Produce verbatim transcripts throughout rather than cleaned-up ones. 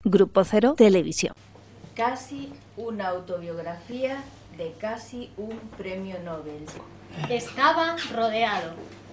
Grupo Cero Televisión. Casi una autobiografía de casi un premio Nobel. Estaba rodeado.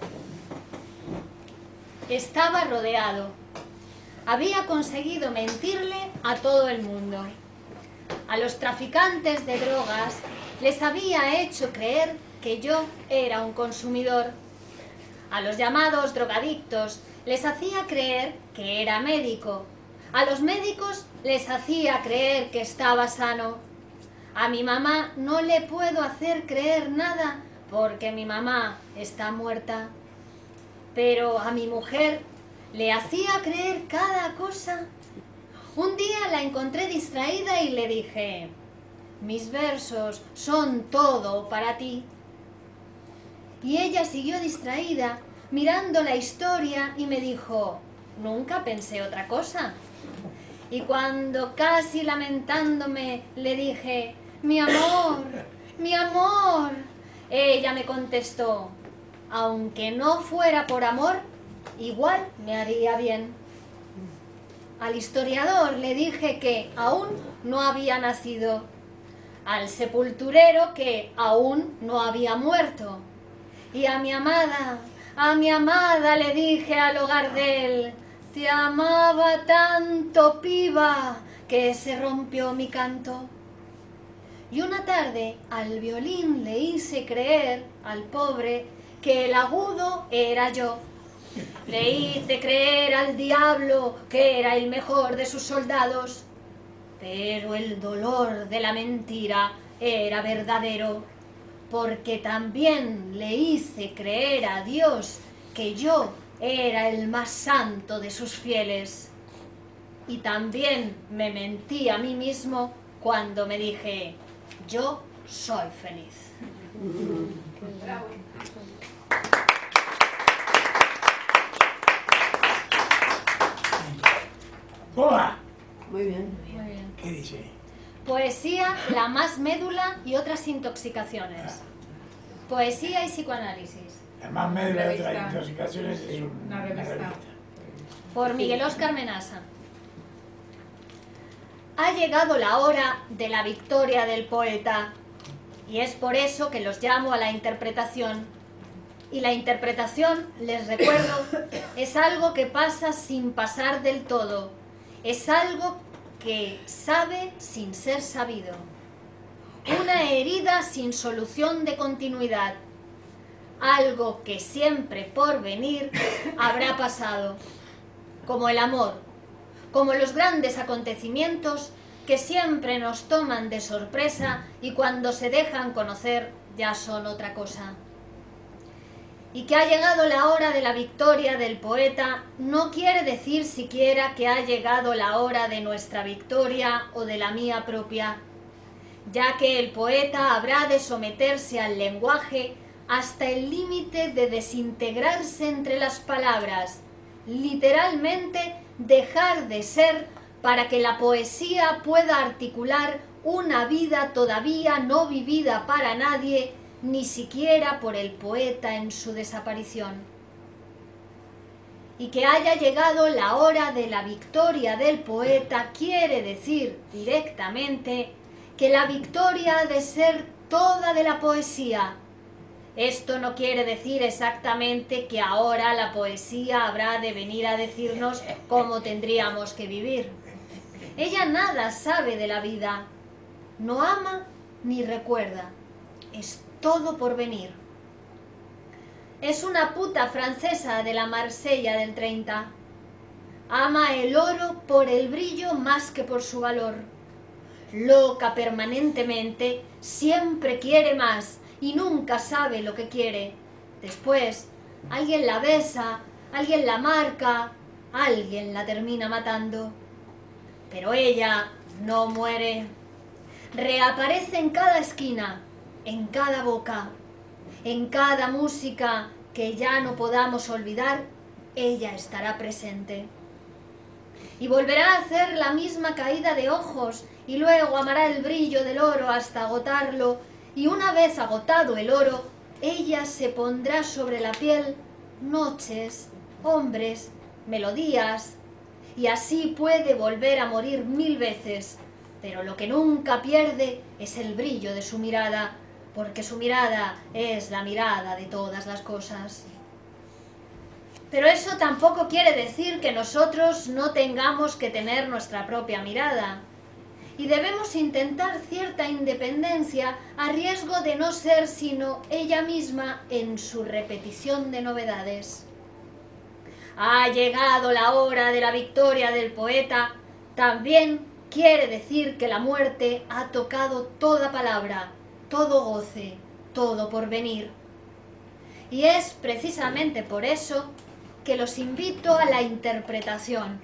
Estaba rodeado. Había conseguido mentirle a todo el mundo. A los traficantes de drogas les había hecho creer que yo era un consumidor. A los llamados drogadictos les hacía creer que era médico. A los médicos les hacía creer que estaba sano. A mi mamá no le puedo hacer creer nada porque mi mamá está muerta. Pero a mi mujer le hacía creer cada cosa. Un día la encontré distraída y le dije: mis versos son todo para ti. Y ella siguió distraída, mirando la historia, y me dijo: nunca pensé otra cosa. Y cuando, casi lamentándome, le dije: mi amor, mi amor, ella me contestó: aunque no fuera por amor, igual me haría bien. Al historiador le dije que aún no había nacido, al sepulturero que aún no había muerto, y a mi amada, a mi amada le dije al hogar de él: te amaba tanto, piba, que se rompió mi canto. Y una tarde al violín le hice creer al pobre que el agudo era yo. Le hice creer al diablo que era el mejor de sus soldados. Pero el dolor de la mentira era verdadero, porque también le hice creer a Dios que yo era el más santo de sus fieles. Y también me mentí a mí mismo cuando me dije: yo soy feliz. Bravo. ¡Boa! Muy bien. Muy bien. ¿Qué dice? Poesía, la más médula y otras intoxicaciones. Poesía y psicoanálisis. La más médula de Revista. otras intoxicaciones es un- Una una revista. revista. Por Miguel Óscar Menasa. Ha llegado la hora de la victoria del poeta, y es por eso que los llamo a la interpretación. Y la interpretación, les recuerdo, es algo que pasa sin pasar del todo. Es algo que sabe sin ser sabido. Una herida sin solución de continuidad. Algo que siempre por venir habrá pasado. Como el amor, como los grandes acontecimientos que siempre nos toman de sorpresa y cuando se dejan conocer ya son otra cosa. Y que ha llegado la hora de la victoria del poeta no quiere decir siquiera que ha llegado la hora de nuestra victoria o de la mía propia, ya que el poeta habrá de someterse al lenguaje hasta el límite de desintegrarse entre las palabras, literalmente dejar de ser para que la poesía pueda articular una vida todavía no vivida para nadie, ni siquiera por el poeta en su desaparición. Y que haya llegado la hora de la victoria del poeta quiere decir directamente que la victoria ha de ser toda de la poesía. Esto no quiere decir exactamente que ahora la poesía habrá de venir a decirnos cómo tendríamos que vivir. Ella nada sabe de la vida, no ama ni recuerda, es todo por venir. Es una puta francesa de la Marsella del treinta. Ama el oro por el brillo más que por su valor. Loca permanentemente, siempre quiere más y nunca sabe lo que quiere. Después, alguien la besa, alguien la marca, alguien la termina matando. Pero ella no muere. Reaparece en cada esquina, en cada boca, en cada música que ya no podamos olvidar, ella estará presente. Y volverá a hacer la misma caída de ojos y luego amará el brillo del oro hasta agotarlo, y una vez agotado el oro, ella se pondrá sobre la piel noches, hombres, melodías, y así puede volver a morir mil veces, pero lo que nunca pierde es el brillo de su mirada, porque su mirada es la mirada de todas las cosas. Pero eso tampoco quiere decir que nosotros no tengamos que tener nuestra propia mirada. Y debemos intentar cierta independencia a riesgo de no ser sino ella misma en su repetición de novedades. Ha llegado la hora de la victoria del poeta, también quiere decir que la muerte ha tocado toda palabra, todo goce, todo porvenir. Y es precisamente por eso que los invito a la interpretación.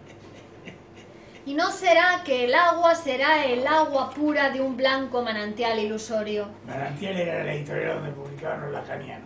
Y no será que el agua será el agua pura de un blanco manantial ilusorio. Manantial era la editorial donde publicaban los lacanianos.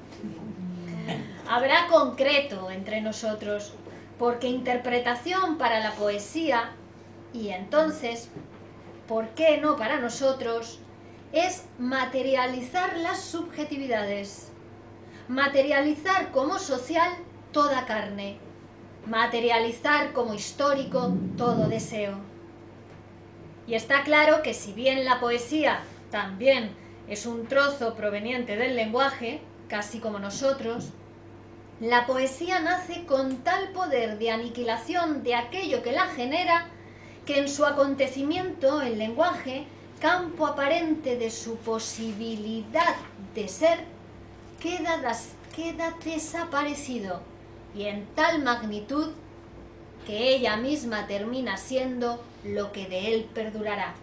Habrá concreto entre nosotros, porque interpretación para la poesía, y entonces, ¿por qué no para nosotros?, es materializar las subjetividades, materializar como social toda carne, materializar como histórico todo deseo. Y está claro que si bien la poesía también es un trozo proveniente del lenguaje, casi como nosotros, la poesía nace con tal poder de aniquilación de aquello que la genera, que en su acontecimiento, el lenguaje, campo aparente de su posibilidad de ser, queda, das, queda desaparecido, y en tal magnitud que ella misma termina siendo lo que de él perdurará.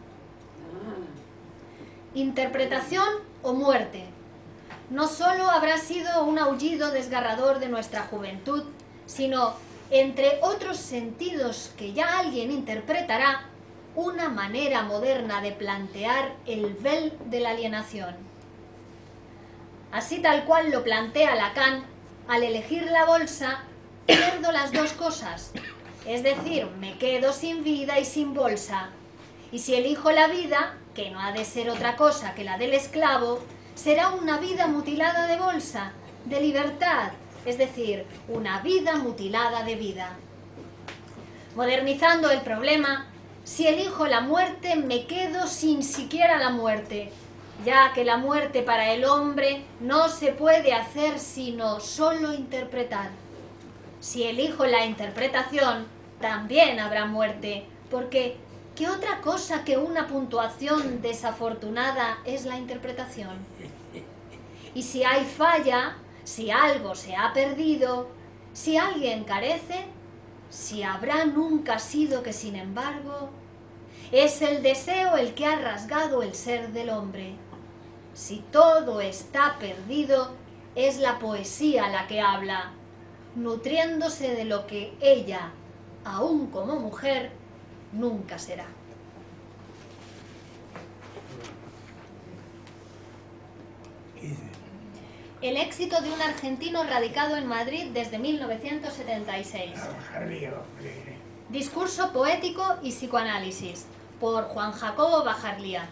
Interpretación o muerte. No solo habrá sido un aullido desgarrador de nuestra juventud, sino, entre otros sentidos que ya alguien interpretará, una manera moderna de plantear el vel de la alienación. Así tal cual lo plantea Lacan, al elegir la bolsa, pierdo las dos cosas, es decir, me quedo sin vida y sin bolsa, y si elijo la vida, que no ha de ser otra cosa que la del esclavo, será una vida mutilada de bolsa, de libertad, es decir, una vida mutilada de vida. Modernizando el problema, si elijo la muerte, me quedo sin siquiera la muerte, ya que la muerte para el hombre no se puede hacer sino solo interpretar. Si elijo la interpretación, también habrá muerte, porque ¿qué otra cosa que una puntuación desafortunada es la interpretación? Y si hay falla, si algo se ha perdido, si alguien carece, si habrá nunca sido que sin embargo, es el deseo el que ha rasgado el ser del hombre. Si todo está perdido, es la poesía la que habla, nutriéndose de lo que ella, aún como mujer, nunca será. El éxito de un argentino radicado en Madrid desde mil novecientos setenta y seis. Discurso poético y psicoanálisis, por Juan Jacobo Bajarlía.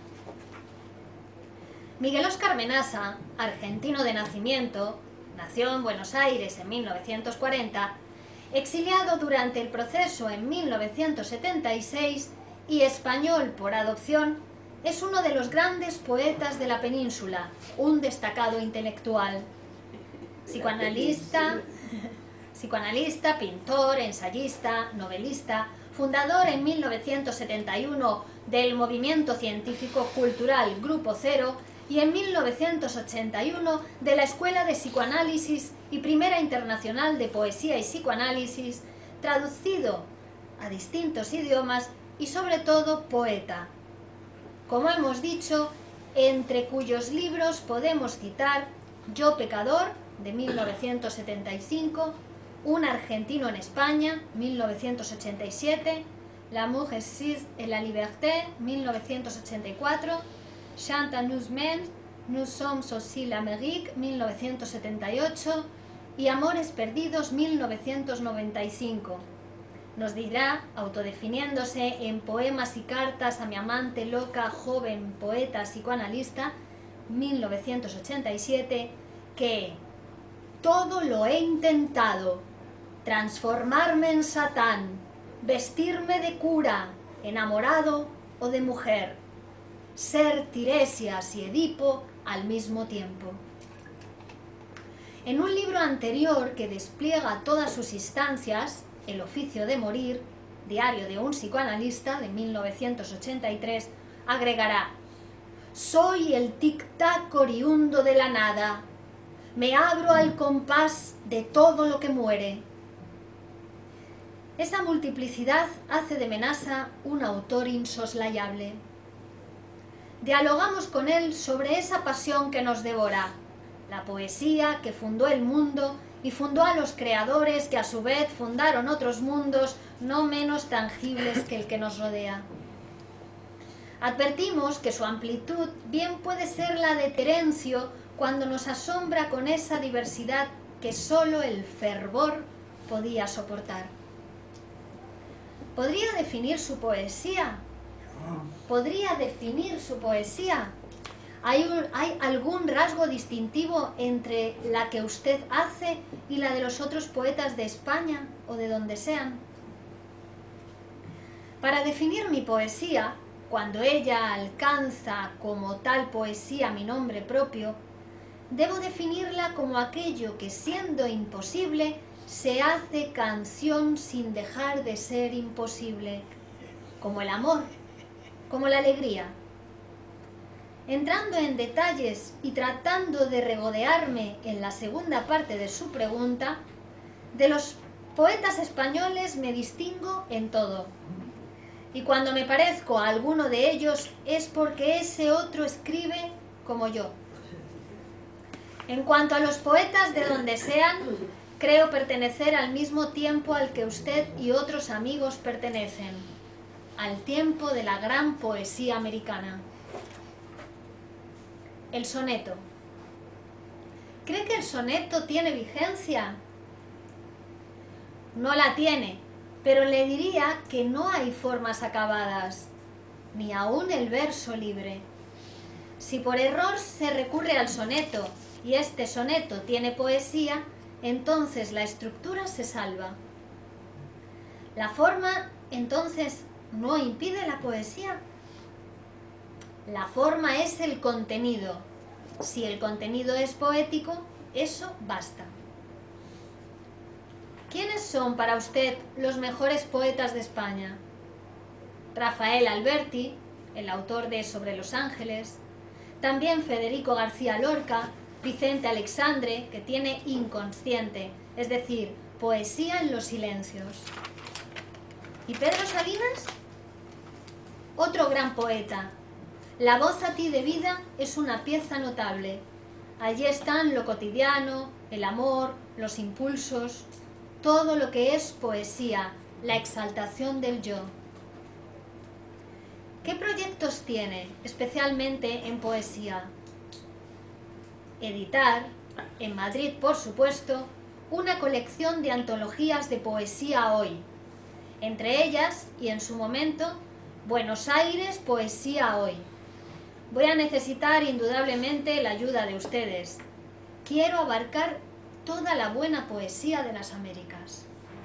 Miguel Óscar Menasa, argentino de nacimiento, nació en Buenos Aires en mil novecientos cuarenta, exiliado durante el proceso en mil novecientos setenta y seis y español por adopción, es uno de los grandes poetas de la península, un destacado intelectual, psicoanalista, psicoanalista, pintor, ensayista, novelista, fundador en mil novecientos setenta y uno del movimiento científico-cultural Grupo Cero y en mil novecientos ochenta y uno de la Escuela de Psicoanálisis y Primera Internacional de Poesía y Psicoanálisis, traducido a distintos idiomas y sobre todo poeta. Como hemos dicho, entre cuyos libros podemos citar Yo pecador, de mil novecientos setenta y cinco, Un argentino en España, mil novecientos ochenta y siete, L'amour existe et la liberté, mil novecientos ochenta y cuatro, Chant à nous mêmes, Nous sommes aussi l'Amérique, mil novecientos setenta y ocho, y Amores perdidos, mil novecientos noventa y cinco. Nos dirá, autodefiniéndose en Poemas y cartas a mi amante loca, joven, poeta, psicoanalista, mil novecientos ochenta y siete, que todo lo he intentado, transformarme en Satán, vestirme de cura, enamorado o de mujer, ser Tiresias y Edipo al mismo tiempo. En un libro anterior que despliega todas sus instancias, El oficio de morir, diario de un psicoanalista de mil novecientos ochenta y tres, agregará: soy el tic-tac oriundo de la nada, me abro al compás de todo lo que muere. Esa multiplicidad hace de Menasa un autor insoslayable. Dialogamos con él sobre esa pasión que nos devora, la poesía que fundó el mundo y fundó a los creadores que a su vez fundaron otros mundos no menos tangibles que el que nos rodea. Advertimos que su amplitud bien puede ser la de Terencio cuando nos asombra con esa diversidad que sólo el fervor podía soportar. ¿Podría definir su poesía? ¿Podría definir su poesía? ¿Hay, un, ¿Hay algún rasgo distintivo entre la que usted hace y la de los otros poetas de España o de donde sean? Para definir mi poesía, cuando ella alcanza como tal poesía mi nombre propio, debo definirla como aquello que, siendo imposible, se hace canción sin dejar de ser imposible, como el amor, como la alegría. Entrando en detalles y tratando de regodearme en la segunda parte de su pregunta, de los poetas españoles me distingo en todo. Y cuando me parezco a alguno de ellos es porque ese otro escribe como yo. En cuanto a los poetas de donde sean, creo pertenecer al mismo tiempo al que usted y otros amigos pertenecen, al tiempo de la gran poesía americana. El soneto. ¿Cree que el soneto tiene vigencia? No la tiene, pero le diría que no hay formas acabadas, ni aún el verso libre. Si por error se recurre al soneto y este soneto tiene poesía, entonces la estructura se salva. La forma, entonces, no impide la poesía. La forma es el contenido. Si el contenido es poético, eso basta. ¿Quiénes son para usted los mejores poetas de España? Rafael Alberti, el autor de Sobre los Ángeles, también Federico García Lorca, Vicente Alexandre, que tiene Inconsciente, es decir, poesía en los silencios. ¿Y Pedro Salinas? Otro gran poeta. La voz a ti de vida es una pieza notable. Allí están lo cotidiano, el amor, los impulsos, todo lo que es poesía, la exaltación del yo. ¿Qué proyectos tiene, especialmente en poesía? Editar, en Madrid por supuesto, una colección de antologías de poesía hoy, entre ellas, y en su momento, Buenos Aires, poesía hoy. Voy a necesitar indudablemente la ayuda de ustedes. Quiero abarcar toda la buena poesía de las Américas.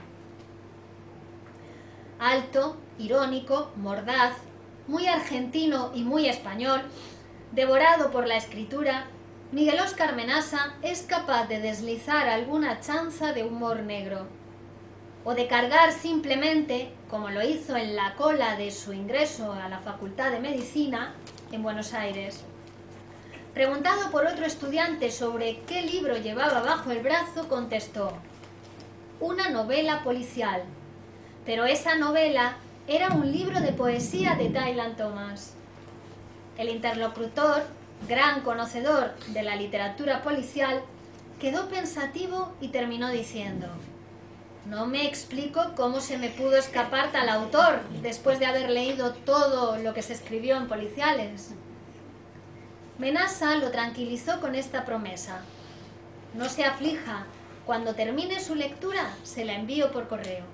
Alto, irónico, mordaz, muy argentino y muy español, devorado por la escritura, Miguel Óscar Menasa es capaz de deslizar alguna chanza de humor negro, o de cargar simplemente, como lo hizo en la cola de su ingreso a la Facultad de Medicina en Buenos Aires. Preguntado por otro estudiante sobre qué libro llevaba bajo el brazo, contestó: una novela policial, pero esa novela era un libro de poesía de Dylan Thomas. El interlocutor, gran conocedor de la literatura policial, quedó pensativo y terminó diciendo: no me explico cómo se me pudo escapar tal autor después de haber leído todo lo que se escribió en policiales. Menasa lo tranquilizó con esta promesa: no se aflija, cuando termine su lectura se la envío por correo.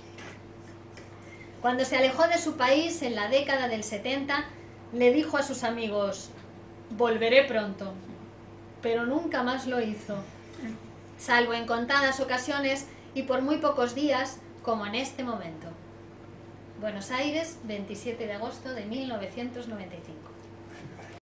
Cuando se alejó de su país en la década del setenta, le dijo a sus amigos: volveré pronto, pero nunca más lo hizo, salvo en contadas ocasiones y por muy pocos días, como en este momento. Buenos Aires, veintisiete de agosto de mil novecientos noventa y cinco.